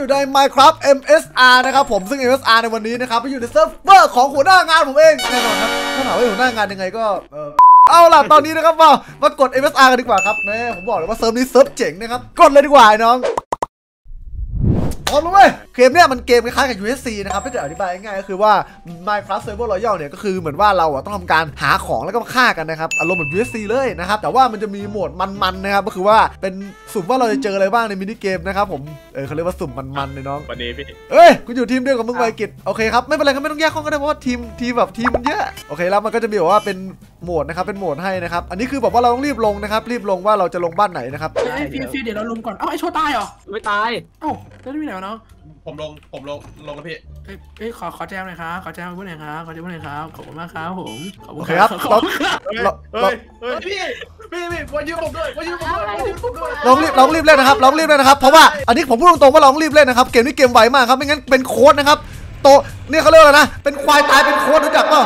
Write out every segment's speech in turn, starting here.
อยู่ใน Minecraft MSR นะครับผมซึ่ง MSR ในวันนี้นะครับไปอยู่ในเซิร์ฟเวอร์ของหัวหน้างานผมเองแน่นอนครับถ้าถามว่าหัวหน้างานยังไงก็เอาล่ะตอนนี้นะครับมากด MSR กันดีกว่าครับแม่ผมบอกเลยว่าเซิร์ฟนี้เซิร์ฟเจ๋งนะครับกดเลยดีกว่าน้องพร้อมแล้วเว้ยเกมเนี้ยมันเกมคล้ายๆกับ USC นะครับถ้าเกิดอธิบายง่ายๆก็คือว่า Minecraft Server Royale เนี่ยก็คือเหมือนว่าเราต้องทำการหาของแล้วก็มาฆ่ากันนะครับอารมณ์แบบ USC เลยนะครับแต่ว่ามันจะมีโหมดมันๆนะครับก็คือว่าเป็นสุ่มว่าเราจะเจออะไรบ้างในมินิเกมนะครับผมเขาเรียกว่าสุ่มมันๆเลยน้องวันนี้พี่กูอยู่ทีมเดียวกับมึงไวกิจโอเคครับไม่เป็นไรครับไม่ต้องแยกห้องก็ได้เพราะว่าทีมมันเยอะโอเคแล้วมันก็จะมีแบบว่าเป็นโหมดนะครับเป็นโหมดให้นะครับอันนี้คือแบบว่าเราต้องรีบลงนะครับรีบลงว่าเราจะลงบ้านไหนนะครับพี่เดี๋ยวเราลงก่อนไอโชว์ตายเหรอไม่ตายแล้วที่ไหนวะน้องผมลงแล้วพี่ขอแจมหน่อยครับขอแจมพูดหน่อยครับขอบคุณมากครับผมขอบคุณครับพี่มายืมผมด้วยลองรีบเล่นนะครับลองรีบเล่นนะครับเพราะว่าอันนี้ผมพูดตรงๆว่าลองรีบเล่นนะครับเกมนี้เกมไวมากครับไม่งั้นเป็นโค้ดนะครับโตนี่เขาเรียกอะไรนะเป็นควายตายเป็นโค้ดรู้จักป่ะ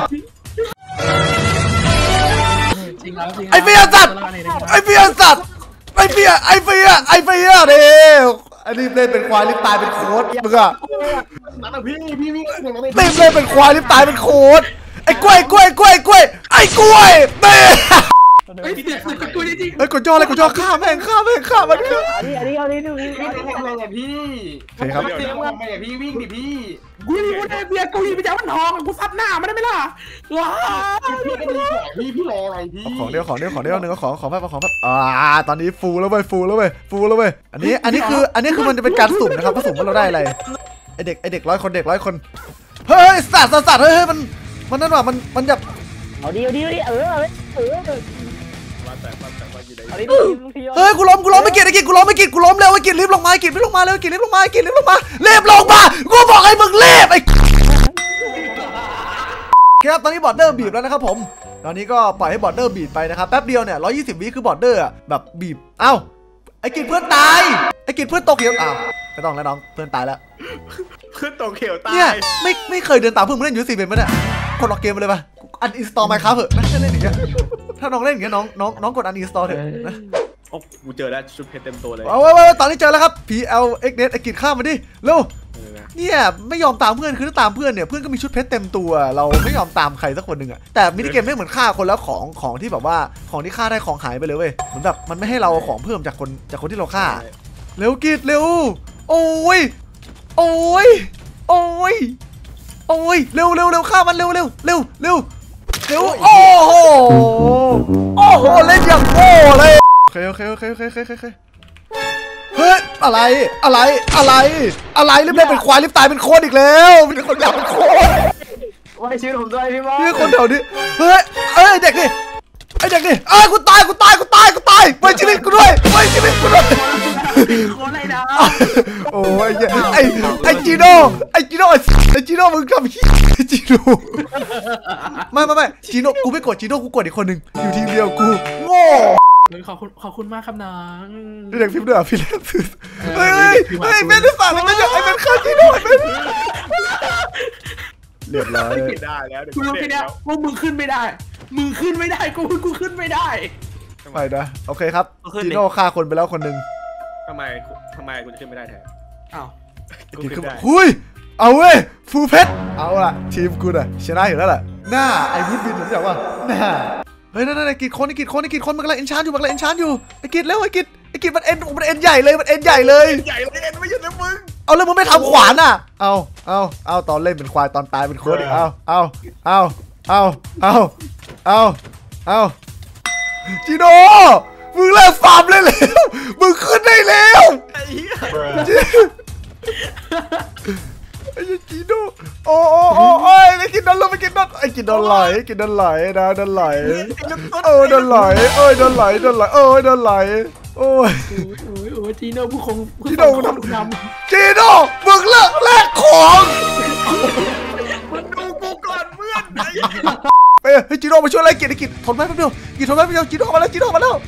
ไอเฟียสัตว์ไอเฟียเด้อันนี้เล่นเป็นควายรีบตายเป็นโค้ดมึงอะพี่รีบเล่นเป็นควายรีบตายเป็นโค้ดไอ้กล้วยเต้กดย่ออะไรกดย่อฆ่าแม่งมันคืออันนี้ดูพี่ครับพี่วิ่งดิพี่กูรีบเบียร์กูรีบไปจ้ามันทองกูซับหน้ามันได้ไหมล่ะว้าพี่รออะไรพี่ของเดียวนึงก็ของแป๊บตอนนี้ฟูแล้วเว้ยอันนี้คือมันจะเป็นการสุ่มนะครับว่าสุ่มว่าเราได้อะไรไอเด็ก100 คนเฮ้ยสัตว์เฮ้ยมันนั่นว่ะมันจะเอาดีเฮ้ยกูล้มไม่กินกูล้มเร็วรีบลงมารีบลงมากูบอกให้มึงรีบไอ้ครับตอนนี้บอร์เดอร์บีบแล้วนะครับผมตอนนี้ก็ปล่อยให้บอร์เดอร์บีบไปนะครับแป๊บเดียวเนี่ย120 วิคือบอร์เดอร์แบบบีบไอ้กินเพื่อนตายไอ้กินเพื่อนตกเขียวไม่ต้องแล้วน้องเพื่อนตายแล้วเพื่อนตกเขียวตายเนี่ยไม่เคยเดินตามเพื่อนมาเล่นUSCเป็นมั้ยเนี่ยกดล็อกเกมไปเลยป่ะอันอินสตอลไมค์ครับเหอะไม่เล่นอย่างเงี้ยถ้าน้องเล่นอย่างเงี้ยน้องกดอันอินสตอลเถอะนะโอ้กูเจอแล้วชุดเพชรเต็มตัวเลยตอนนี้เจอแล้วครับ PLXNet ไอ้กิจข้ามมาดิเร็วเนี่ยไม่ยอมตามเพื่อนคือถ้าตามเพื่อนเนี่ยเพื่อนก็มีชุดเพชรเต็มตัวเราไม่ยอมตามใครสักคนหนึ่งอะแต่มินิเกมไม่เหมือนฆ่าคนแล้วของที่แบบว่าของที่ฆ่าได้ของหายไปเลยเว้ยเหมือนแบบมันไม่ให้เราของเพิ่มจากคนที่เราฆ่าเร็วกิจเร็วโอ้ยเร็วฆ่ามันเร็วโอ้โหเล่นอย่างโง่เลยโอเคเฮ้ยอะไรรีบเล่นเป็นควายรีบตายเป็นโคตรอีกแล้วเป็นคนอยากเป็นโคตรว่าชีวิตผมด้วยพี่บอลนี่คนแถวนี้เฮ้ยเด็กนี่กูตายไปชีวิตกูด้วยคนอะไรนะโอ้ยไอจีโน่มึงทำจีโน่ไม่จีโน่กูไม่กดจีโน่กูกดอีกคนหนึ่งอยู่ทีเดียวกูโง่ขอบคุณมากครับน้องเด็กพิมพ์ด้วยพี่เล่นซื้อเฮ้ยเบนสั่งเลยไม่อยากไอ้เบนฆ่าจีโน่เรียบร้อยได้แล้วกูรู้แค่นี้ว่ามึงขึ้นไม่ได้กูขึ้นไม่ได้ไปนะโอเคครับจีโน่ฆ่าคนไปแล้วคนหนึ่งทำไมกูจะขึ้นไม่ได้แทนกูขึ้นได้หุยเอาเว้ยฟูเพชรเอาล่ะทีมกูน่ะชนะอยู่แล้วแหละหน้าไอ้วุฒิบินผมอยากว่าหน้าเฮ้ยนั่นกิจคนมันกำลังเอ็นชานอยู่ไอ้กิจแล้วไอ้กิจมันเอ็นใหญ่เลยไม่หยุดนะมึงเอาเลยมึงไม่ทำขวานอ่ะเอาตอนเล่นเป็นควายตอนตายเป็นโค้ดเอาจีโน่มึงเลิกฟาร์มเลยแล้วมึงขึ้นได้แล้วไอ้จีโน่โอ้ยไอ้กินโดนลงไปกินโดนโดนไหลนะโดนไหลโอ้ยจีโน่ผู้คงจีโน่ทำจีโน่มึงเลิกแลกของมึงดูกูก่อนเพื่อนเฮ้ยจีโน่มาช่วยอะไรกิจทนไหมแป๊บเดียวจีโน่มาแล้ว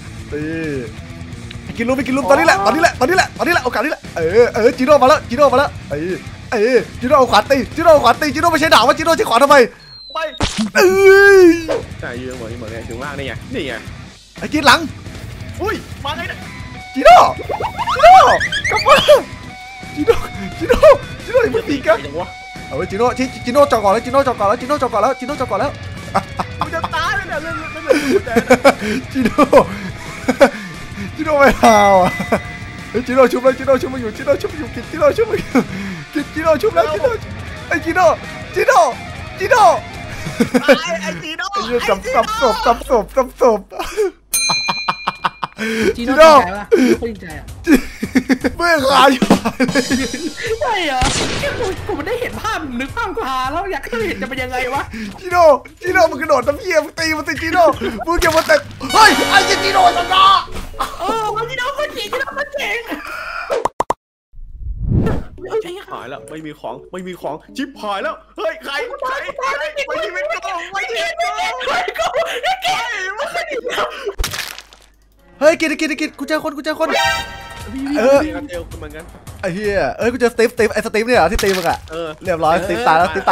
กินลุมตอนนี้แหละโอกาสนี้แหละจีโน่มาแล้วจีโน่เอาขวานตีจีโน่ไม่ใช่ดาบว่าจีโน่ใช้ขวานทำไมไม่ใช่ยืนเหมือนไงถึงล่างนี่ไงไอ้กินหลังอุ้ยมาไงเนี่ยจีโน่กลับมาจิโน่อย่ามาตีกันจังวะเอาไว้จิโน่จอดก่อนแล้วจิโน่จอดก่อนแล้วกูจะตายเลยเนี่ยเรื่องแต่จิโน่ไม่เอาอ่ะจิโน่ชุบมาอยู่กินจิโน่ชุบแล้วไอ้จิโน่ไอ้จีโน่ไอ้สับศพจีโน่ดีใจปะเขาดีใจอ่ะไม่ขาอยู่ใช่เหรอกูมันได้เห็นภาพนึกภาพกูหาแล้วอยากให้เห็นจะเป็นยังไงวะจิโน่มึงกระโดดน้ำเยี่ยมตีมันตีจิโน่มึงอย่ามาแต่เฮ้ยไอ้จิโน่ชนะจีโน่คนเจ๋งหายแล้วไม่มีของชิบหายแล้วเฮ้ยใครไม่ชีวิตเฮ้ยกินกูเจอคนกันเดียวเหมือนกันไอ้เหี้ยกูเจอสตีฟไอ้สตีฟเนี่ยเหรอที่ตีมึงอ่ะเรียบร้อยสตีฟตายแล้วไอ้ส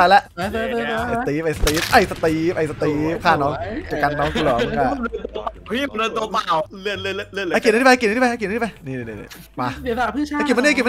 ตีฟฆ่าน้องจัดการน้องกูเหรอมึงอ่ะพี่เดินตัวเปล่าเลื่อนไอ้กินนี่ไปนี่มาเดี๋ยวพี่ชายไอ้กินมานี่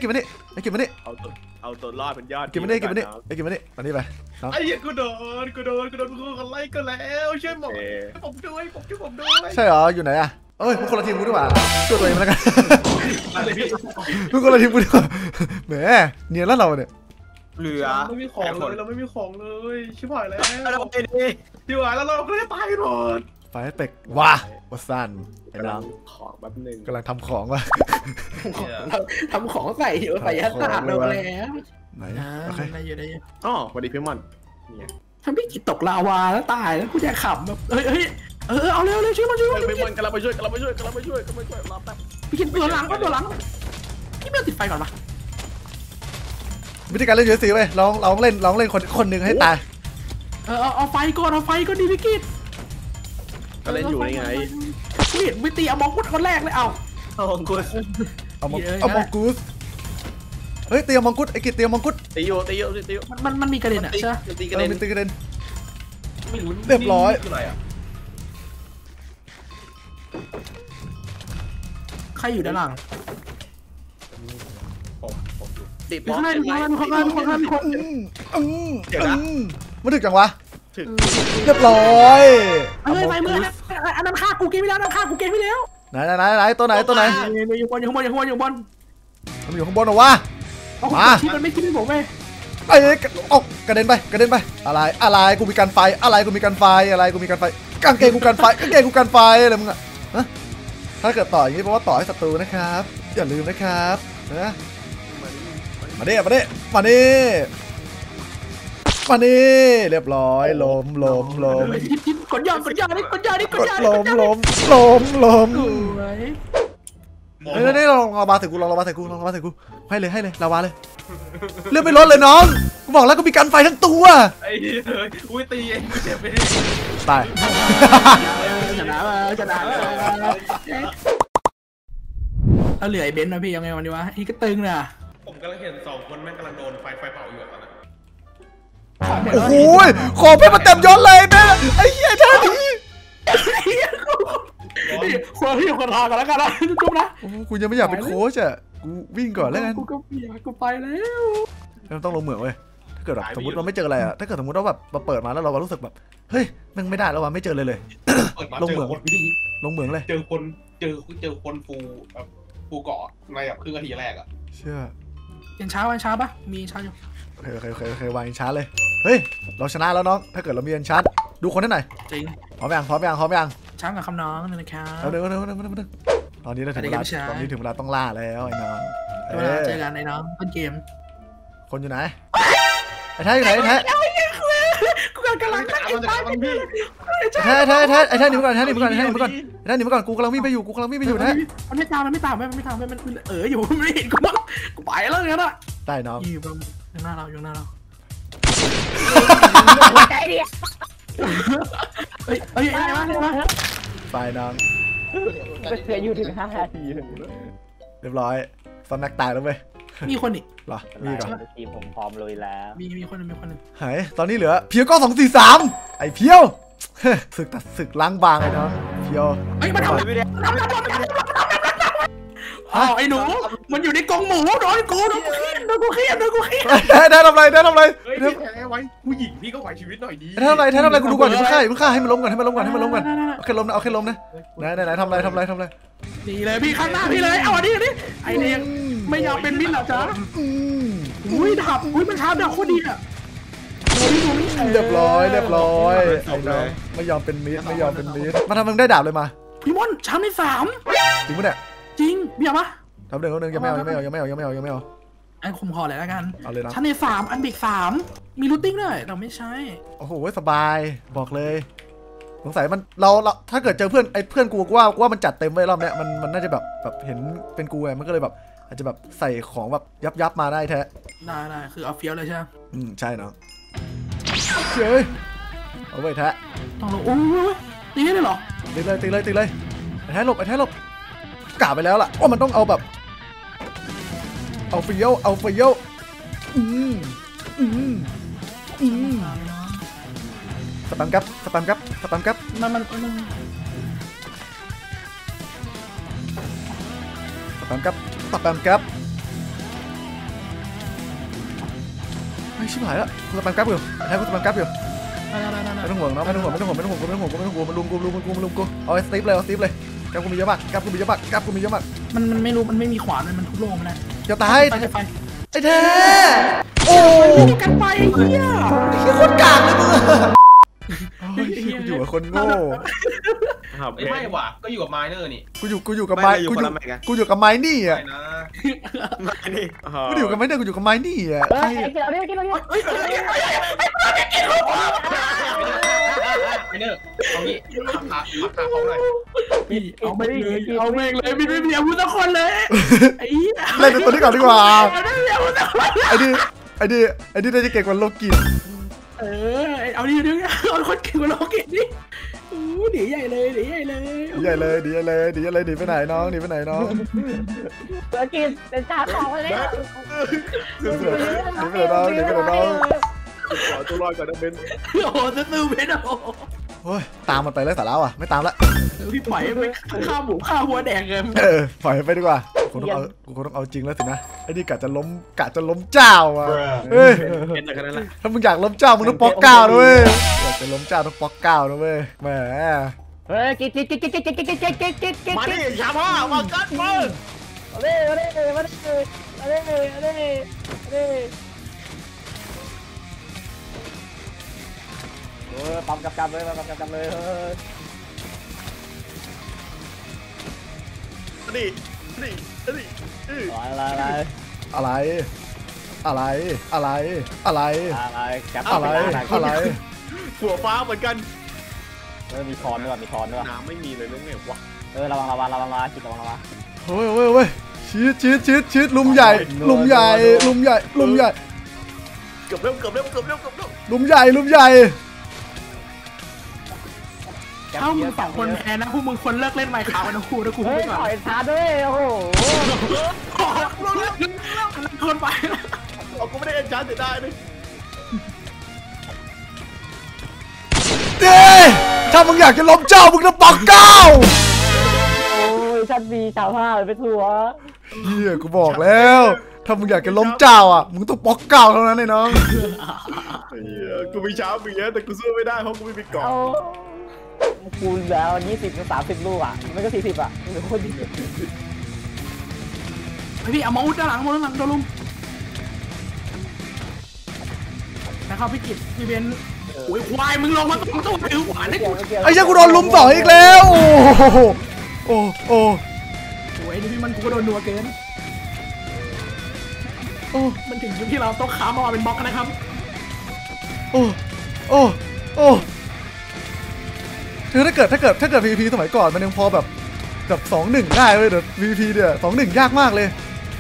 เอาตัวรอดเป็นยอดกินมานี่มานี่ไปไอ้เหี้ยกูโดนกูไล่ก็แล้วช่วยผมด้วยใช่เหรออยู่ไหนอ่ะเอ้ยมึงคนละทีมกูดีกว่าช่วยตัวเองมาแล้วกันมึงคนละทีมกูดีกว่าแหมเนียนแล้วเราเนี่ยเหลือไม่มีของเลยเราไม่มีของเลยชิบหายแล้วเราไปดิชิบหายแล้วเราก็จะตายหมดไฟเป็กว้าวัสันไอ้น้องของแบบนึงกำลังทำของว่ะทำของใส่อยู่ใส่ยัดตาเราแล้วไหนโอเคได้อยู่อ๋อสวัสดีพี่มอนทำพี่กิจตกลาวาแล้วตายแล้วกูจะขำแบบเฮ้ยเอาเร็วช่วยมาพี่มอนกำลังไปช่วยรอแป๊บพี่กิจตัวหลังพี่ไม่ติดไฟก่อนปะวิธีการเล่นยูเอสซีเว้ยลองเล่นคนหนึ่งให้ตายเอาไฟก่อนดีพี่กิจก็เล่นอยู่นี่ไงพี่เห็นไม่ตีเอามองกุดคนแรกเลยเอาเอามองกุฎเอามองกูสเฮ้ยตีมองกุฎไอ้กิจตีมองกุฎตีอยู่มันมีกระเด็นอ่ะใช่ไหมตีกระเด็นตีกระเด็นไม่รู้เรียบร้อยคืออะไรอ่ะใครอยู่ด้านหลังติดข้างหน้าคนมันถึกจังวะถึงเรียบร้อยเฮ้ยไปเมื่ออันนั้นฆ่ากูเกมไปแล้วไหนตัวไหนอยู่บนมันอยู่ข้างบนเหรอวะที่มันไม่คิดให้ผมไงไอ้กระเด็นไปอะไรกูมีการไฟกางเกงกูกันไฟอะไรมึงอะถ้าเกิดต่ออย่างนี้เพราะว่าต่อให้ศัตรูนะครับอย่าลืมนะครับนะมาดิเรียบร้อยล้มกดยอดนี่นี่ลองระบาใส่กูให้เลยลาวาเลยเลือดไม่ลดเลยน้องกูบอกแล้วกูมีการไฟทั้งตัวไอ้อุ้ยตีเองเจ็บไปดิตายชนะแล้วเหลือไอ้เบนซ์นะพี่ยังไงวันนี้วะนี่ก็ตึงเลยผมกำลังเห็น2 คนแม่งกำลังโดนไฟเผาอยู่ตอนนั้นโอ้โหขอเพื่อนมาเต็มยศเลยแม่ไอ้เหี้ยท่านี้คนทางกันแล้วกันนะจุ๊บนะกูยังไม่อยากเป็นโค้ชอ่ะกูวิ่งก่อนแล้วกันกูไปแล้วเราต้องลงเหมืองเว้ยถ้าเกิดแบบสมมติเราไม่เจออะไรอ่ะถ้าเกิดสมมติว่าแบบมาเปิดมาแล้วเรารู้สึกแบบเฮ้ยมันไม่ได้แล้วว่ะไม่เจอเลยลงเหมืองเลยเจอคนฟูเกาะในแบบครึ่งนาทีแรกอ่ะเชื่อยังช้าปะมีช้าอยู่โอเควางชาร์จเลยเฮ้ยเราชนะแล้วน้องถ้าเกิดเรามีชาร์จดูคนได้หน่อยจริงพร้อมยังช้างกับคำน้องนึงนะครับเอาเดี๋ยวตอนนี้ถึงเวลาต้องล่าแล้วไอ้น้องเจอกันในน้องต้นเกมคนอยู่ไหนไอ้แท้อยู่ไหนไอ้แท้กูกำลังไอ้แท้หนีมาก่อนกูกำลังวิ่งไปอยู่แท้มันไม่ตามมันอยู่ไม่เห็นกูมั้งกูไปแล้วงั้นอ่ะได้น้องอยู่หน้าเราเฮ้ยมาไปน้องเคยอยู่ถึง5 นาทีเรียบร้อยซันแม็กตายแล้วเว้ยมีคนอีกเหรอมีก่อนทีมผมพร้อมลุยแล้วมีคนหนึ่งหายตอนนี้เหลือเพียวก็243ไอ้เพียวศึกล้างบางไอ้น้องเพียวเฮ้ยมาทำไม่ได้โไอ้หนูมันอยู่ในกรงหมูโดนกูเครียดได้ทำไรได้ทำไรเฮ้ยพี่แพ้ไว้ผู้หญิงพี่ก็ไหวชีวิตหน่อยดีทำไรกูดูก่อนอย่าเพิ่งฆ่าให้มันล้มก่อนเอาแค่ล้มนะไหนทำไรดีเลยพี่ข้างหน้าพี่เลยเอาอันนี้ไอ้เนี่ยไม่ยอมเป็นมิตรหรอจ๊ะอุ้ยดับอุ้ยมันชาร์จดับโคตรดีอ่ะเรียบร้อยไม่ยอมเป็นมิตรมาทำมึงได้ดาบเลยมาพี่มอนชาร์จใน3 จริงปะเนี่ยจริงเบียร์ปะทำหนึ่งยังไม่เอาไอ้คุมคอเลยแล้วกันเอาเลยนะชาร์จใน3อันเบรก3มีรูทติ้งด้วยเราไม่ใช่โอ้โหสบายบอกเลยสงสัยมันเราถ้าเกิดเจอเพื่อนกูว่ามันจัดเต็มไว้รอบเนี้ยมันน่าจะแบบเห็นเป็นกูไงมันก็เลยแบบอาจจะแบบใส่ของแบบยับมาได้แท้ได้คือเอาเฟี้ยวเลยใช่ไหมใช่เนาะเฮ้ยเอาไว้แท้ต้องลงโอ้ยตีได้เหรอตีเลยไอ้แท้หลบกะไปแล้วล่ะว่ามันต้องเอาแบบเอาเฟี้ยวสปัมครับมันสปัมครับไอ้ชิบหายแล้วสปัมครับอยู่ให้กูสปัมครับอยู่ไม่ต้องห่วงมันลุมกูเอาสตีฟเลยกับกูมีเยอะมากมันไม่รู้มันไม่มีขวานมันทุบโลงมันนะจะตายไอ้แท้โอ้กันไปเฮียโคตรกากเลยมึงอยู่กับคนโง่ไม่ว่ะก็อยู่กับไมเนอร์นี่กูอยู่กับไมนี่อ่ะกูอยู่กับไมเนอร์กูอยู่กับไมนี่อ่ะไมเนอร์เอางี้ขาเขาหน่อยเอาไม่เลยไม่มีอาวุธสักคนเลยเล่นตัวนี้ก่อนดีกว่าไอ้นี่ได้จะเก่งกว่าโลกินเอาดิเอาคนเก่งกว่าโลกินนี่หนีใหญ่เลยหนีไปไหนน้องโลกินเป็นจ่าของเลยหนีไปไหนน้องขอตัวรอดก่อนนะเบนโอ้จะซื้อเบนโอ้ยตามมันไปเลยสาระว่ะไม่ตามละพี่ปล่อยไปข้าวหมูข้าวหัวแดงเลยปล่อยไปดีกว่ากูต้องเอาจริงแล้วสินะไอ้นี่กะจะล้มเจ้าอ่ะถ้ามึงอยากล้มเจ้ามึงต้องป๊อกก้าวด้วยอยากจะล้มเจ้าต้องป๊อกก้าวด้วยแหมกินมาดิชาพ่อมากัดมือปั๊มกับเลยนี่อะไรหัวฟ้าเหมือนกันมีทอนด้วยน้ำไม่มีเลยเรื่องไงวะระวังจิตระวังเฮ้ยชีดลุมใหญ่ลุมใหญ่เกือบเร็วลุมใหญ่ถ้ามึงฝั่งคนแพ้นะพวกมึงคนเลิกเล่นไมค์ขาวนะครูนะครูไม่ก่อนถอยช้าด้วยโอ้โหคนไปกูไม่ได้เอ็นชาร์จได้เลยถ้ามึงอยากจะล้มเจ้ามึงต้องปักก้าวโอ้ยชั้นดีชาวห้าเลยไปทัวร์เฮียกูบอกแล้วถ้ามึงอยากจะล้มเจ้าอ่ะมึงต้องปักก้าวเท่านั้นเลยน้องกูมีช้ามีเยอะแต่กูสู้ไม่ได้เพราะกูไม่มีเกาะกูแล้ว20-30 ลูกอ่ะไม่ก็40อ่ะเหลือคนเดียวพี่เอามาอุ้ดด้านหลังโดนลุมนะครับพี่กิตพี่เบนโอ้ยควายมึงลงมาต้องถือขวานให้กูไอ้เจ้ากูโดนลุมต่ออีกแล้วโอ้ยนี่พี่มันกูก็โดนนัวเกินมันถึงจุดที่เราต้องขามาเป็นบล็อกนะครับคือถ้าเกิด PVP สมัยก่อนมันยังพอแบบ2-1ได้เลยแต่ PVP เนี่ย2-1ยากมากเลย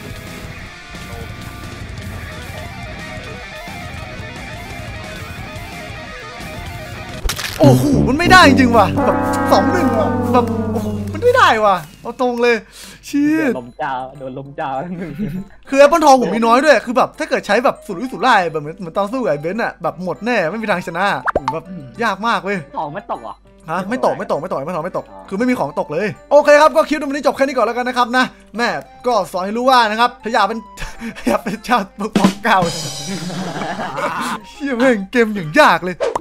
โอ้โหมันไม่ได้จริงว่ะแบบ2-1อ่ะแบบโอ้โหมันไม่ได้ว่ะเอาตรงเลยชี้โดนลมเจ้าคือแอปเปิลทองผมมีน้อยด้วยคือแบบถ้าเกิดใช้แบบสุดวิสุดไล่แบบเหมือนตอนสู้กับไอ้เบนซ์อ่ะแบบหมดแน่ไม่มีทางชนะแบบยากมากเว้ยทองไม่ตกอ่ะฮะไม่ตกคือไม่มีของตกเลยโอเคครับก็คลิปวันนี้จบแค่นี้ก่อนแล้วกันนะครับนะแม่ก็สอนให้รู้ว่านะครับถ้าอยากเป็นชาติปกป้องเก่าเฮียแม่งเกมอย่างยากเลย